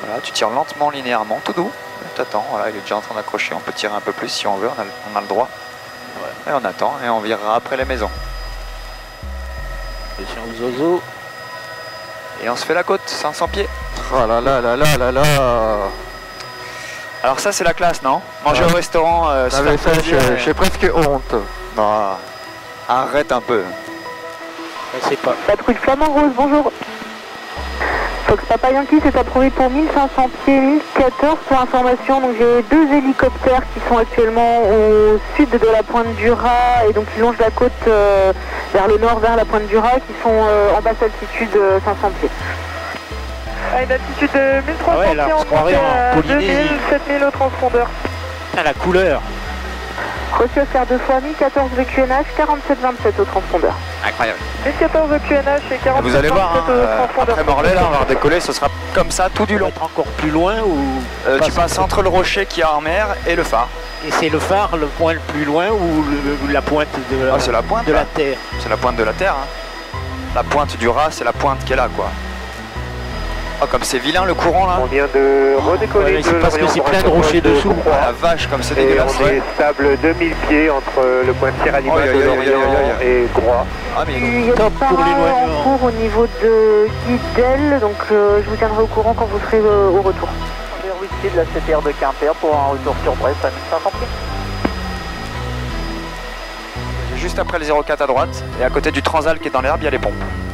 Voilà, tu tires lentement, linéairement, tout doux. T'attends, voilà, il est déjà en train d'accrocher. On peut tirer un peu plus si on veut, on a le droit. Ouais. Et on attend et on virera après les maisons. Attention aux oiseaux. Et on se fait la côte, 500 pieds. Oh là là là là là là. Alors ça c'est la classe, non? Manger au restaurant, se faire ça, plaisir, j'ai presque honte. Ah, arrête un peu. Je sais pas. Patrouille Flamand Rose, bonjour. Fox Papa Yankee, c'est approuvé pour 1500 pieds, 1014 pour information. Donc j'ai deux hélicoptères qui sont actuellement au sud de la pointe du Raz et donc qui longent la côte vers le nord, vers la pointe du Raz, qui sont en basse altitude 500 pieds. À une altitude de 1300 ouais, là, pieds, on on se croirait en monte à Polynésie. 2000, 7000 au transpondeur. Putain, la couleur. Reçu Oscar 2 fois 1014 QNH, 4727 au transpondeur. Incroyable. 1014 QNH et 4727 Vous allez voir, au transpondeur. après Morlaix, là, on va décoller, ce sera comme ça tout du On va long. être encore plus loin ou Tu passes entre le rocher qui est en mer et le phare. Et c'est le phare, le point le plus loin ou la pointe de la, C'est la pointe, de là. la Terre? C'est la pointe de la Terre. Hein. La pointe du Raz, c'est la pointe qui est là, quoi. Oh, comme c'est vilain le courant, là. On vient de redécoller c'est de parce que l'Orient c'est pour plein de un rochers tournoi de dessous. Croix. Ah, la vache, comme c'est Et dégueulasse. on est stable 2000 pieds entre le point de Sierra Lima Aïe, de aïe, aïe, l'Orient aïe, aïe, aïe. et Groix. Ah, mais Il y a Top des pour paras l'éloignement. en cours au niveau de Guidel, donc je vous tiendrai au courant quand vous serez au retour. Whisky de la CTR de Quimper pour un retour sur Brest à 1500 pieds. juste après le 04 à droite, et à côté du Transal qui est dans l'herbe, il y a les pompes.